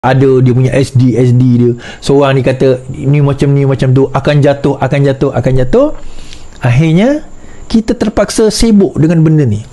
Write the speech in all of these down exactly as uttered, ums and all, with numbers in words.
ada dia punya S D S D dia. Seorang ni kata ni macam ni macam tu, akan jatuh akan jatuh akan jatuh. Akhirnya kita terpaksa sibuk dengan benda ni.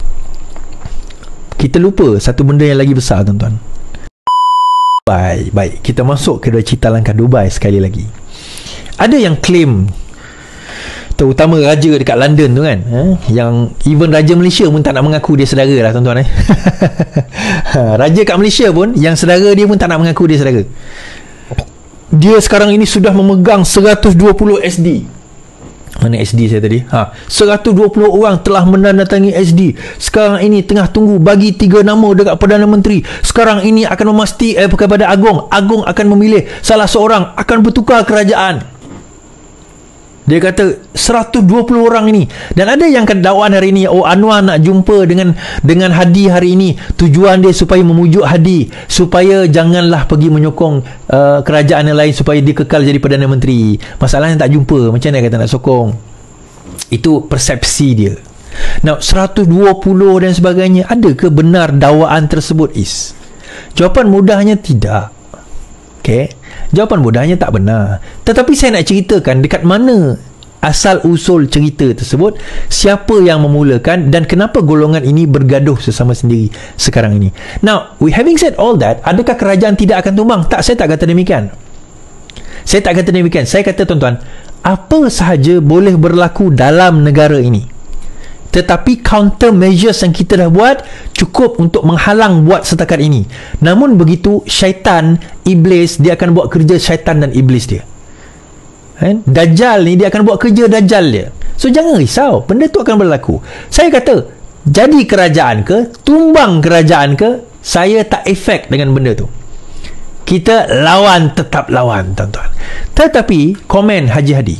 Kita lupa satu benda yang lagi besar, tuan-tuan. Baik, baik. Kita masuk ke cerita langkah Dubai sekali lagi. Ada yang claim, terutama raja dekat London tu kan, eh? yang even raja Malaysia pun tak nak mengaku dia saudara lah, tuan-tuan. Eh? Raja kat Malaysia pun, yang saudara dia pun tak nak mengaku dia saudara. Dia sekarang ini sudah memegang seratus dua puluh S D. Mana S D saya tadi? Ha, seratus dua puluh orang telah menandatangani S D. Sekarang ini tengah tunggu bagi tiga nama dekat Perdana Menteri. Sekarang ini akan memasti eh, kepada Agong. Agong akan memilih salah seorang, akan bertukar kerajaan. Dia kata seratus dua puluh orang ini. Dan ada yang kata dakwaan hari ini, oh Anwar nak jumpa dengan dengan Hadi hari ini. Tujuan dia supaya memujuk Hadi supaya janganlah pergi menyokong uh, kerajaan yang lain supaya dia kekal jadi Perdana Menteri. Masalahnya tak jumpa. Macam mana kata nak sokong? Itu persepsi dia. Now seratus dua puluh dan sebagainya, adakah benar dakwaan tersebut is? Jawapan mudahnya tidak. Okay, jawapan mudahnya tak benar. Tetapi saya nak ceritakan dekat mana asal usul cerita tersebut, siapa yang memulakan dan kenapa golongan ini bergaduh sesama sendiri sekarang ini. Now, we having said all that, adakah kerajaan tidak akan tumbang? Tak, saya tak kata demikian. Saya tak kata demikian. Saya kata, tuan-tuan, apa sahaja boleh berlaku dalam negara ini. Tetapi counter measures yang kita dah buat cukup untuk menghalang buat setakat ini. Namun begitu, syaitan, iblis, dia akan buat kerja syaitan dan iblis dia. Kan? Dajjal ni, dia akan buat kerja dajjal dia. So jangan risau, benda tu akan berlaku. Saya kata, jadi kerajaan ke, tumbang kerajaan ke, saya tak efek dengan benda tu. Kita lawan, tetap lawan, tuan-tuan. Tetapi komen Haji Hadi,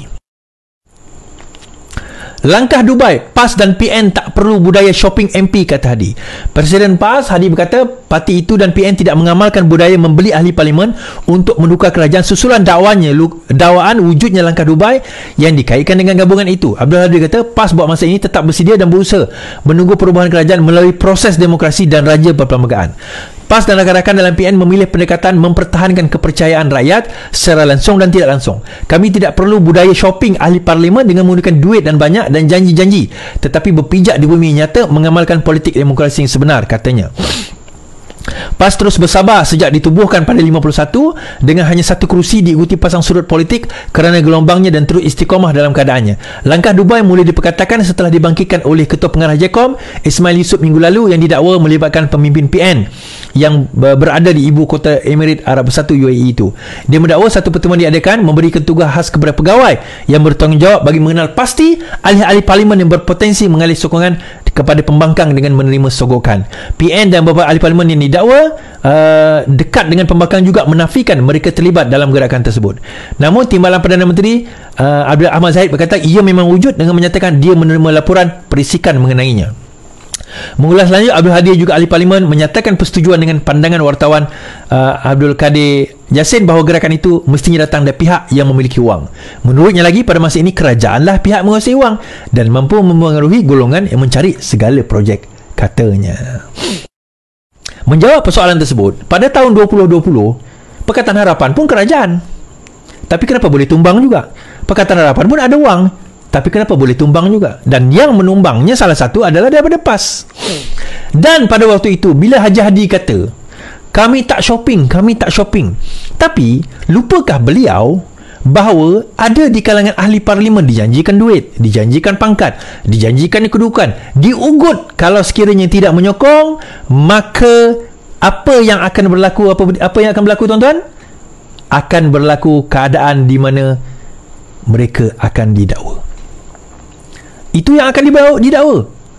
langkah Dubai, PAS dan P N tak perlu budaya shopping M P, kata Hadi. Presiden PAS, Hadi berkata, parti itu dan P N tidak mengamalkan budaya membeli ahli parlimen untuk menukar kerajaan. Susulan dakwaannya, dakwaan wujudnya langkah Dubai yang dikaitkan dengan gabungan itu. Abdul Hadi kata, PAS buat masa ini tetap bersedia dan berusaha menunggu perubahan kerajaan melalui proses demokrasi dan raja berperlembagaan. PAS dan rakan-rakan dalam P N memilih pendekatan mempertahankan kepercayaan rakyat secara langsung dan tidak langsung. Kami tidak perlu budaya shopping ahli parlimen dengan menggunakan duit dan banyak dan janji-janji, tetapi berpijak di bumi nyata mengamalkan politik demokrasi yang sebenar, katanya. PAS terus bersabar sejak ditubuhkan pada lima puluh satu dengan hanya satu kerusi diikuti pasang surut politik kerana gelombangnya dan terus istiqamah dalam keadaannya. Langkah Dubai mula diperkatakan setelah dibangkitkan oleh Ketua Pengarah Jecom Ismail Yusof minggu lalu yang didakwa melibatkan pemimpin P N yang berada di ibu kota Emirat Arab Bersatu U A E itu. Dia mendakwa satu pertemuan diadakan memberikan tugas khas kepada pegawai yang bertanggungjawab bagi mengenal pasti ahli-ahli parlimen yang berpotensi mengalih sokongan kepada pembangkang dengan menerima sogokan. P N dan beberapa ahli parlimen yang didakwa uh, dekat dengan pembangkang juga menafikan mereka terlibat dalam gerakan tersebut. Namun Timbalan Perdana Menteri uh, Abdul Ahmad Zahid berkata ia memang wujud dengan menyatakan dia menerima laporan perisikan mengenainya. Mengulas lanjut, Abdul Hadi juga ahli parlimen menyatakan persetujuan dengan pandangan wartawan uh, Abdul Kadir Yassin bahawa gerakan itu mestinya datang dari pihak yang memiliki wang. Menurutnya lagi, pada masa ini kerajaanlah pihak menguasai wang dan mampu mempengaruhi golongan yang mencari segala projek, katanya. Menjawab persoalan tersebut, pada tahun dua ribu dua puluh Pakatan Harapan pun kerajaan, tapi kenapa boleh tumbang juga? Pakatan Harapan pun ada wang, tapi kenapa boleh tumbang juga? Dan yang menumbangnya salah satu adalah daripada PAS. Dan pada waktu itu, bila Haji Hadi kata, kami tak shopping, kami tak shopping. Tapi, lupakah beliau bahawa ada di kalangan ahli parlimen dijanjikan duit, dijanjikan pangkat, dijanjikan kedudukan, diugut kalau sekiranya tidak menyokong, maka apa yang akan berlaku, apa, apa yang akan berlaku, tuan-tuan? Akan berlaku keadaan di mana mereka akan didakwa. Itu yang akan dibawa, didakwa.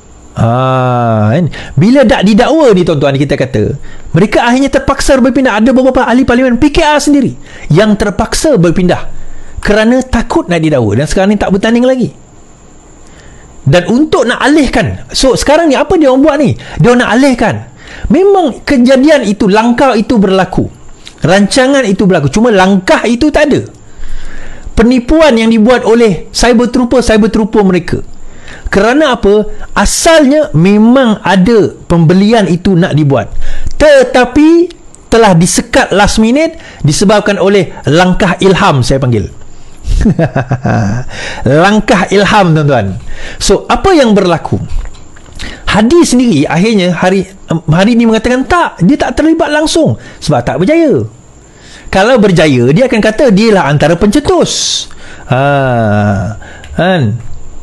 Ha, kan? Bila tak didakwa ni, tuan-tuan, kita kata mereka akhirnya terpaksa berpindah. Ada beberapa ahli parlimen P K R sendiri yang terpaksa berpindah kerana takut nak didakwa dan sekarang ni tak bertanding lagi. Dan untuk nak alihkan, so sekarang ni apa dia orang buat ni? Dia orang nak alihkan. Memang kejadian itu, langkah itu berlaku, rancangan itu berlaku, cuma langkah itu tak ada. Penipuan yang dibuat oleh cyber trooper-cyber trooper mereka. Kerana apa? Asalnya memang ada pembelian itu nak dibuat. Tetapi telah disekat last minute disebabkan oleh langkah ilham, saya panggil. Langkah ilham, tuan-tuan. So, apa yang berlaku? Hadi sendiri akhirnya hari hari ini mengatakan tak, dia tak terlibat langsung sebab tak berjaya. Kalau berjaya, dia akan kata dia lah antara pencetus. Ha, kan?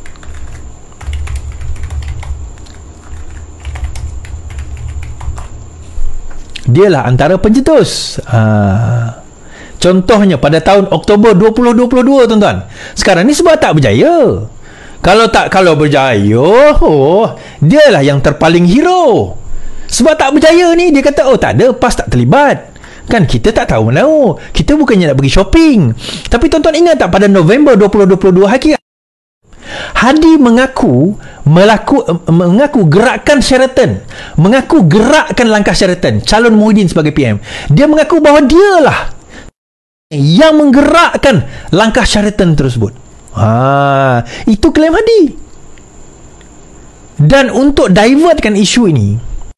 Dialah antara pencetus. Ha. Contohnya pada tahun Oktober dua ribu dua puluh dua, tuan-tuan. Sekarang ni sebab tak berjaya. Kalau tak kalau berjaya, oh, dialah yang terpaling hero. Sebab tak berjaya ni, dia kata, oh tak ada, PAS tak terlibat. Kan kita tak tahu menahu. Kita bukannya nak pergi shopping. Tapi tuan-tuan ingat tak pada November dua ribu dua puluh dua, Hakim Hadi mengaku melaku, mengaku gerakan Sheraton, mengaku gerakkan langkah Sheraton, calon Muhyiddin sebagai P M. Dia mengaku bahawa dialah yang menggerakkan langkah Sheraton tersebut. Ha, itu klaim Hadi. Dan untuk divertkan isu ini,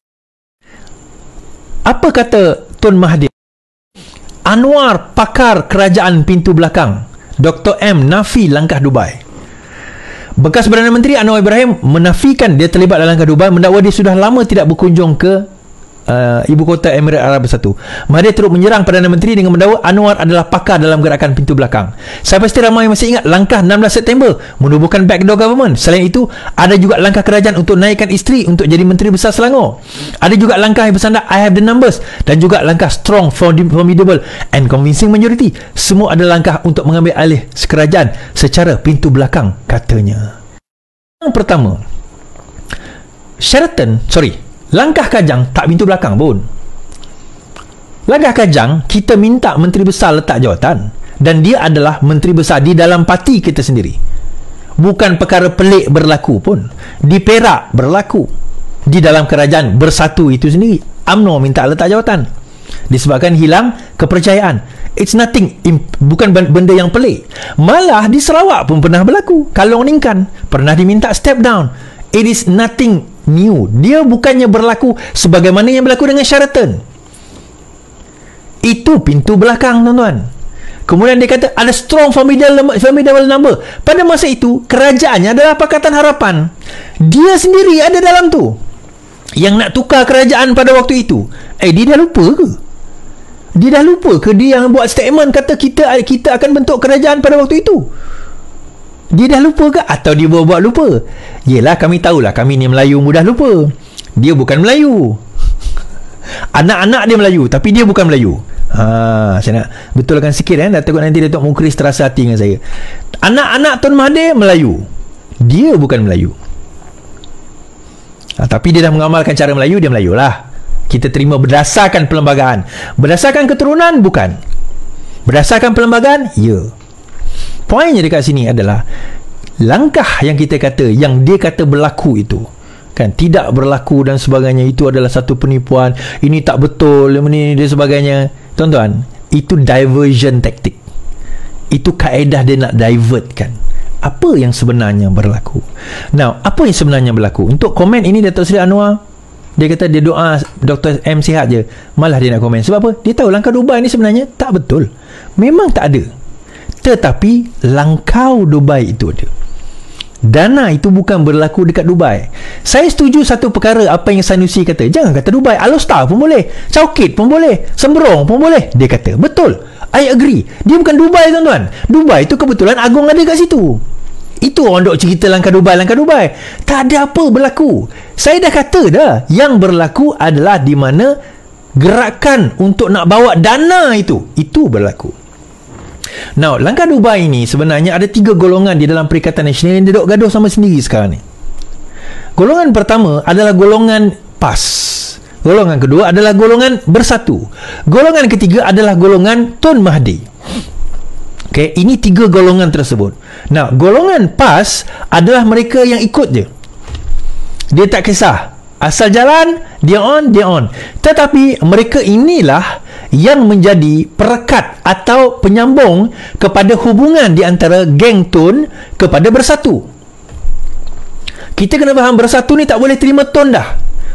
apa kata Tun Mahathir? Anwar, pakar kerajaan pintu belakang, Doktor M nafi langkah Dubai. Bekas Perdana Menteri Anwar Ibrahim menafikan dia terlibat dalam langkah Dubai, mendakwa dia sudah lama tidak berkunjung ke uh, ibu kota Emirat Arab Bersatu. Mahathir turut menyerang Perdana Menteri dengan mendakwa Anwar adalah pakar dalam gerakan pintu belakang. Saya pasti ramai masih ingat langkah enam belas September menubuhkan backdoor government. Selain itu, ada juga langkah kerajaan untuk naikkan isteri untuk jadi Menteri Besar Selangor. Ada juga langkah yang bersandar I have the numbers, dan juga langkah strong, formidable and convincing majority. Semua adalah langkah untuk mengambil alih kerajaan secara pintu belakang, katanya. Yang pertama, Sheraton, sorry, langkah Kajang tak pintu belakang pun. Langkah Kajang, kita minta Menteri Besar letak jawatan, dan dia adalah Menteri Besar di dalam parti kita sendiri. Bukan perkara pelik berlaku pun. Di Perak berlaku, di dalam kerajaan bersatu itu sendiri, U M N O minta letak jawatan disebabkan hilang kepercayaan. It's nothing, bukan benda yang pelik. Malah di Sarawak pun pernah berlaku. Kalong Ningkan pernah diminta step down. It is nothing new. Dia bukannya berlaku sebagaimana yang berlaku dengan Sheraton. Itu pintu belakang, tuan-tuan. Kemudian dia kata ada strong formidable, formidable number. Pada masa itu kerajaannya adalah Pakatan Harapan. Dia sendiri ada dalam tu yang nak tukar kerajaan pada waktu itu. Eh, dia dah lupa ke? Dia dah lupa ke dia yang buat statement kata kita kita akan bentuk kerajaan pada waktu itu? Dia dah lupa ke? Atau dia buat-buat lupa? Yelah, kami tahulah kami ni Melayu mudah lupa. Dia bukan Melayu. Anak-anak dia Melayu, tapi dia bukan Melayu. Ha, saya nak betulkan sikit, eh? Dah takut nanti Datuk Mukhris terasa hati dengan saya. Anak-anak Tun Mahathir Melayu, dia bukan Melayu. Ha, tapi dia dah mengamalkan cara Melayu, dia Melayu lah. Kita terima berdasarkan perlembagaan. Berdasarkan keturunan, bukan. Berdasarkan perlembagaan, ya. Poinnya dekat sini adalah langkah yang kita kata, yang dia kata berlaku itu, kan, tidak berlaku dan sebagainya, itu adalah satu penipuan, ini tak betul, ini dan sebagainya. Tuan-tuan, itu diversion taktik. Itu kaedah dia nak divertkan. Apa yang sebenarnya berlaku? Now, apa yang sebenarnya berlaku? Untuk komen ini Datuk Seri Anwar, dia kata dia doa Doktor M sihat je. Malah dia nak komen. Sebab apa? Dia tahu langkah Dubai ni sebenarnya tak betul. Memang tak ada. Tetapi langkau Dubai itu ada. Dana itu bukan berlaku dekat Dubai. Saya setuju satu perkara apa yang Sanusi kata. Jangan kata Dubai. Alostar pun boleh. Chowkit pun boleh. Semberong pun boleh. Dia kata. Betul. I agree. Dia bukan Dubai, tuan-tuan. Dubai itu kebetulan Agong ada kat situ. Itu orang dok cerita langkah Dubai, langkah Dubai. Tak ada apa berlaku. Saya dah kata dah. Yang berlaku adalah di mana gerakan untuk nak bawa dana itu. Itu berlaku. Now, langkah Dubai ini sebenarnya ada tiga golongan di dalam Perikatan Nasional yang dia dok gaduh sama sendiri sekarang ni. Golongan pertama adalah golongan PAS. Golongan kedua adalah golongan Bersatu. Golongan ketiga adalah golongan Tun Mahathir. Okay, ini tiga golongan tersebut. Nah, golongan PAS adalah mereka yang ikut je. Dia tak kisah. Asal jalan, dia on, dia on. Tetapi mereka inilah yang menjadi perekat atau penyambung kepada hubungan di antara geng Tun kepada Bersatu. Kita kena faham Bersatu ni tak boleh terima Tun dah.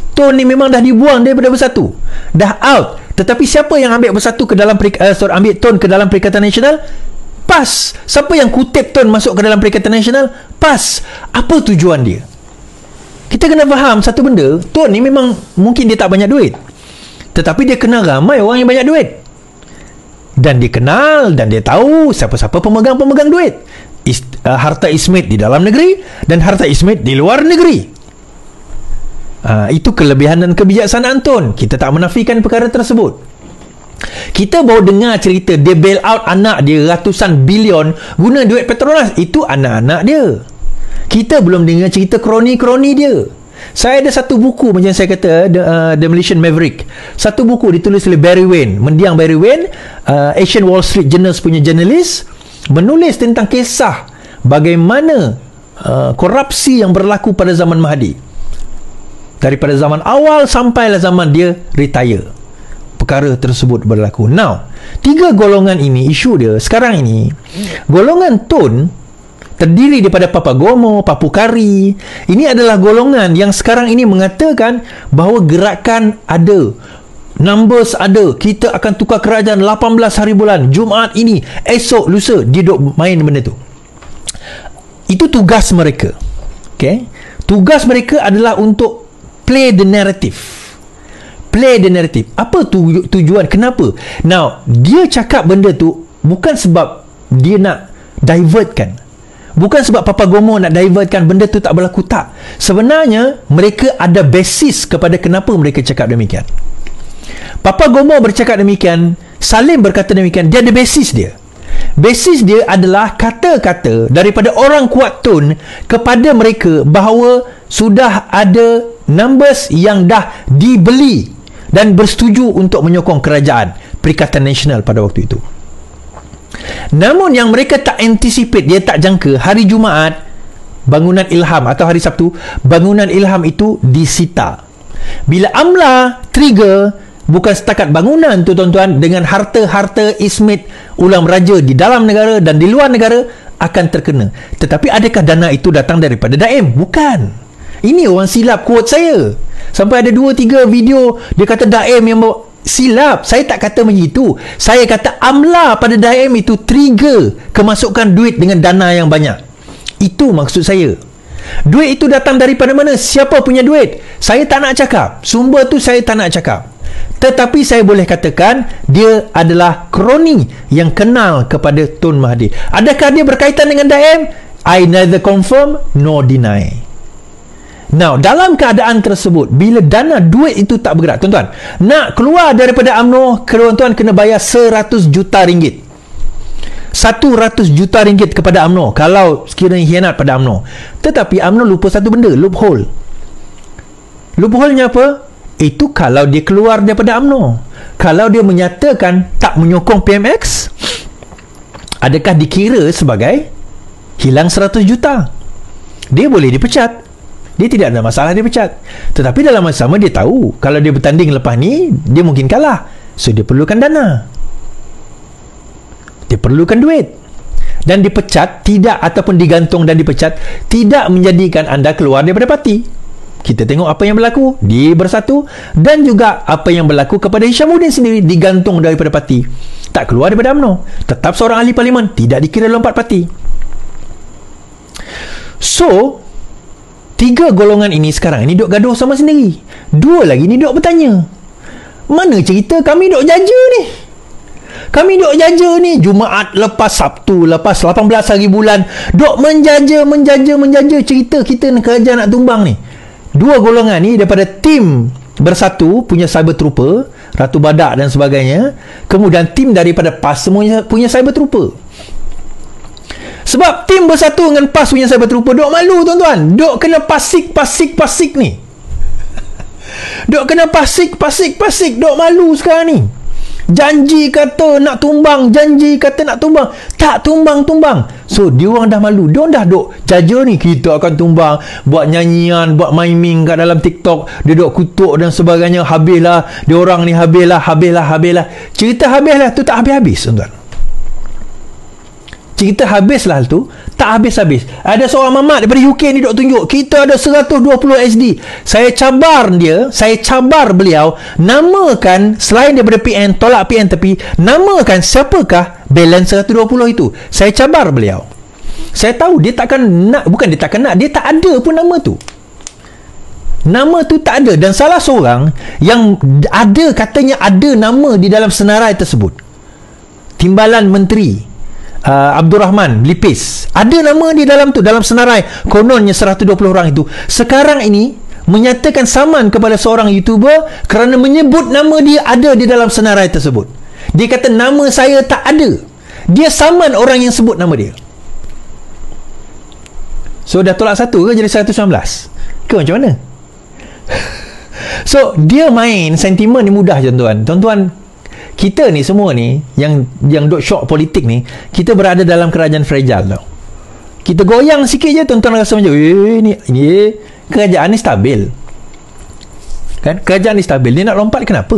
Tun ni memang dah dibuang daripada Bersatu, dah out. Tetapi siapa yang ambil Bersatu ke dalam uh, sorry, ambil Tun ke dalam Perikatan Nasional? PAS. Siapa yang kutip Tun masuk ke dalam Perikatan Nasional? PAS. Apa tujuan dia? Kita kena faham satu benda. Tun ni memang mungkin dia tak banyak duit, tetapi dia kenal ramai orang yang banyak duit, dan dia kenal dan dia tahu siapa-siapa pemegang-pemegang duit. Is, uh, harta ismet di dalam negeri dan harta ismet di luar negeri. uh, Itu kelebihan dan kebijaksanaan Tun. Kita tak menafikan perkara tersebut. Kita baru dengar cerita dia bail out anak dia ratusan bilion guna duit Petronas. Itu anak-anak dia. Kita belum dengar cerita kroni-kroni dia. Saya ada satu buku, macam saya kata, The, uh, The Malaysian Maverick. Satu buku ditulis oleh Barry Wayne, mendiang Barry Wayne, uh, Asian Wall Street Journal punya jurnalis, menulis tentang kisah bagaimana uh, korupsi yang berlaku pada zaman Mahdi, daripada zaman awal sampailah zaman dia retire. Perkara tersebut berlaku. Now, tiga golongan ini, isu dia sekarang ini, golongan Tun terdiri daripada Papagomo, Papukari. Ini adalah golongan yang sekarang ini mengatakan bahawa gerakan ada, numbers ada, kita akan tukar kerajaan lapan belas hari bulan, Jumaat ini, esok, lusa. Dia duk main benda tu. Itu tugas mereka. Okay? Tugas mereka adalah untuk play the narrative. Play the narrative. Apa tu, tujuan? Kenapa? Now, dia cakap benda tu bukan sebab dia nak divertkan, bukan sebab Papagomo nak divertkan benda tu tak berlaku, tak. Sebenarnya mereka ada basis kepada kenapa mereka cakap demikian. Papagomo bercakap demikian, Salim berkata demikian, dia ada basis dia. Basis dia adalah kata-kata daripada orang kuat Tun kepada mereka bahawa sudah ada numbers yang dah dibeli dan bersetuju untuk menyokong kerajaan Perikatan Nasional pada waktu itu. Namun yang mereka tak anticipate, dia tak jangka, hari Jumaat bangunan Ilham atau hari Sabtu bangunan Ilham itu disita. Bila AMLA trigger, bukan setakat bangunan tu tuan-tuan, dengan harta-harta ismet ulam raja di dalam negara dan di luar negara akan terkena. Tetapi adakah dana itu datang daripada Daim? Bukan. Ini orang silap quote saya. Sampai ada dua tiga video dia kata Daim yang bawa. Silap. Saya tak kata macam itu. Saya kata AMLA pada Daim itu trigger kemasukan duit dengan dana yang banyak. Itu maksud saya. Duit itu datang daripada mana? Siapa punya duit? Saya tak nak cakap. Sumber tu saya tak nak cakap. Tetapi saya boleh katakan dia adalah kroni yang kenal kepada Tun Mahdi. Adakah dia berkaitan dengan Daim? I neither confirm nor deny. Now, dalam keadaan tersebut, bila dana duit itu tak bergerak, tuan-tuan, nak keluar daripada U M N O, tuan-tuan kena bayar seratus juta ringgit. seratus juta ringgit kepada U M N O kalau sekiranya hianat pada U M N O. Tetapi U M N O lupa satu benda, loophole. Loophole-nya apa? Itu kalau dia keluar daripada U M N O. Kalau dia menyatakan tak menyokong P M X, adakah dikira sebagai hilang seratus juta? Dia boleh dipecat. Dia tidak ada masalah dia pecat. Tetapi dalam masa sama dia tahu kalau dia bertanding lepas ni dia mungkin kalah. So dia perlukan dana. Dia perlukan duit. Dan dipecat tidak, ataupun digantung dan dipecat tidak menjadikan anda keluar daripada parti. Kita tengok apa yang berlaku di Bersatu dan juga apa yang berlaku kepada Hishamuddin sendiri, digantung daripada parti. Tak keluar daripada U M N O. Tetap seorang ahli parlimen, tidak dikira lompat parti. So tiga golongan ini sekarang ini duk gaduh sama sendiri. Dua lagi ni duk bertanya, mana cerita kami duk jaja ni? Kami duk jaja ni Jumaat lepas Sabtu, lepas lapan belas hari bulan, duk menjaja, menjaja, menjaja cerita kita ni kerajaan nak tumbang ni. Dua golongan ni daripada tim Bersatu punya cyber trooper, Ratu Badak dan sebagainya. Kemudian tim daripada PAS semuanya punya cyber trooper. Sebab tim Bersatu dengan PAS punya cyber trooper duk malu tuan-tuan. Duk kena pasik, pasik, pasik ni. Duk kena pasik, pasik, pasik. Duk malu sekarang ni. Janji kata nak tumbang, janji kata nak tumbang, tak tumbang-tumbang. So diorang dah malu. Diorang dah duk jaja ni, kita akan tumbang, buat nyanyian, buat miming kat dalam TikTok. Dia duk kutuk dan sebagainya. Habislah diorang ni, habislah, habislah, habislah. Cerita habislah tu tak habis-habis tuan-tuan. Cerita habislah tu tak habis-habis. Ada seorang mamat daripada U K ni dok tunjuk, kita ada seratus dua puluh S D. Saya cabar dia, saya cabar beliau, namakan selain daripada P N, tolak P N tepi, namakan siapakah balance seratus dua puluh itu. Saya cabar beliau. Saya tahu dia takkan nak, bukan dia takkan nak, dia tak ada pun nama tu. Nama tu tak ada. Dan salah seorang yang ada, katanya ada nama di dalam senarai tersebut, Timbalan Menteri uh, Abdul Rahman Lipis, ada nama di dalam tu, dalam senarai kononnya seratus dua puluh orang itu. Sekarang ini menyatakan saman kepada seorang YouTuber kerana menyebut nama dia ada di dalam senarai tersebut. Dia kata nama saya tak ada. Dia saman orang yang sebut nama dia. So dah tolak satu ke jadi seratus sembilan belas ke macam mana? So dia main sentimen ni mudah je tuan-tuan. Tuan-tuan, kita ni semua ni yang yang duk shock politik ni, kita berada dalam kerajaan fragile tau. Kita goyang sikit je tuan-tuan rasa macam eh ni ni kerajaan ni stabil. Kan? Kerajaan ni stabil. Dia nak lompat kenapa?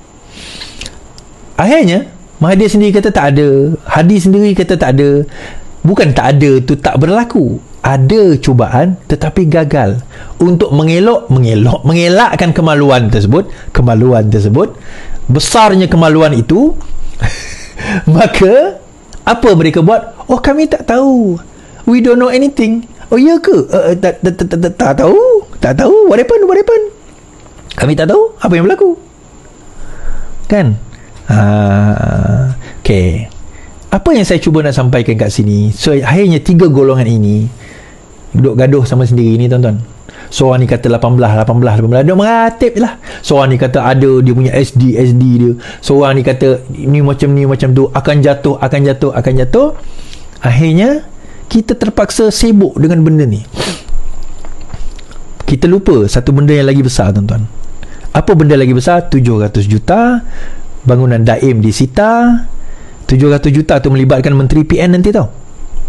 Akhirnya Mahathir sendiri kata tak ada, Hadi sendiri kata tak ada. Bukan tak ada tu tak berlaku. Ada cubaan tetapi gagal. Untuk mengelok mengelok mengelakkan kemaluan tersebut, kemaluan tersebut, besarnya kemaluan itu, maka apa mereka buat? Oh, kami tak tahu, we don't know anything. Oh ya ke? Uh, tak, tak, tak, tak, tak tahu, tak tahu. What happened? What happened? Kami tak tahu apa yang berlaku. Kan? Uh, okay. Apa yang saya cuba nak sampaikan kat sini? So akhirnya tiga golongan ini duduk gaduh sama sendiri ni tuan-tuan. Seorang ni kata lapan belas, lapan belas, lapan belas, dia meratip je lah. Seorang ni kata ada dia punya S D, S D dia. Seorang ni kata ni macam ni, macam tu, akan jatuh, akan jatuh, akan jatuh. Akhirnya kita terpaksa sibuk dengan benda ni. Kita lupa satu benda yang lagi besar tuan-tuan. Apa benda lagi besar? tujuh ratus juta bangunan Daim disita. tujuh ratus juta tu melibatkan Menteri P N nanti tau.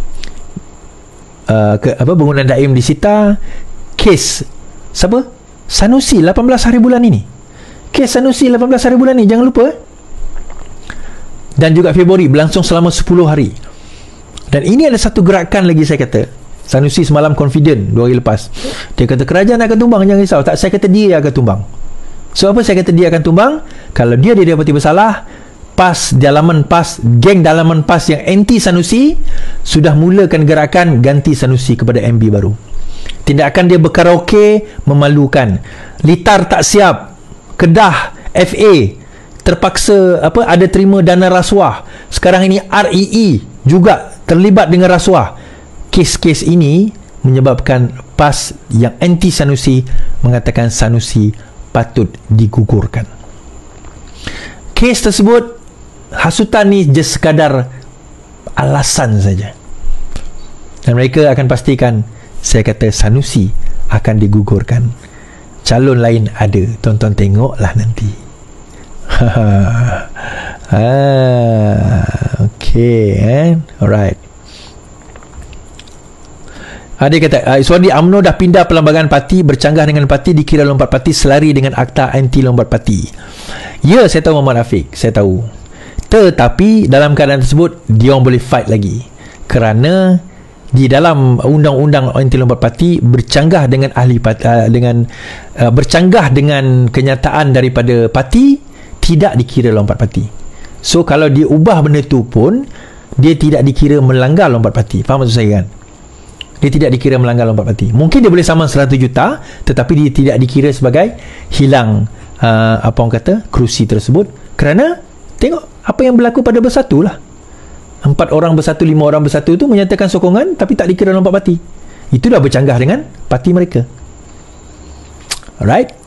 Uh, ke, apa bangunan Daim disita. Kes siapa? Sanusi lapan belas hari bulan ini. Kes Sanusi lapan belas hari bulan ni, jangan lupa. Dan juga Februari berlangsung selama sepuluh hari. Dan ini ada satu gerakan lagi saya kata. Sanusi semalam confident dua hari lepas. Dia kata kerajaan akan tumbang, jangan risau. Tak, saya kata dia akan tumbang. So apa saya kata dia akan tumbang? Kalau dia dia dapati bersalah, PAS, dalaman PAS, geng dalaman PAS yang anti Sanusi sudah mulakan gerakan ganti Sanusi kepada M B baru. Tindakan dia berkaraoke memalukan. Litar tak siap. Kedah F A terpaksa apa ada terima dana rasuah. Sekarang ini R E E juga terlibat dengan rasuah. Kes-kes ini menyebabkan PAS yang anti Sanusi mengatakan Sanusi patut digugurkan. Kes tersebut, hasutan ni just sekadar alasan saja. Dan mereka akan pastikan, saya kata Sanusi akan digugurkan. Calon lain ada, tonton tengoklah nanti. ah, okay, eh? Alright. Ada kata uh, Iswandi U M N O dah pindah perlembagaan parti, bercanggah dengan parti, dikira lompat parti, selari dengan akta anti lompat parti. Ya, saya tahu Muhammad Rafiq, saya tahu. Tetapi dalam keadaan tersebut dia orang boleh fight lagi, kerana di dalam undang-undang anti lompat parti bercanggah dengan ahli uh, dengan uh, bercanggah dengan kenyataan daripada parti, tidak dikira lompat parti. So kalau dia ubah benda tu pun dia tidak dikira melanggar lompat parti. Faham maksud saya kan? Dia tidak dikira melanggar lompat parti. Mungkin dia boleh saman seratus juta, tetapi dia tidak dikira sebagai hilang uh, apa orang kata kerusi tersebut, kerana tengok apa yang berlaku pada Bersatu lah. Empat orang bersatu, lima orang bersatu tu menyatakan sokongan tapi tak dikira lompat parti. Itu dah bercanggah dengan parti mereka. Alright.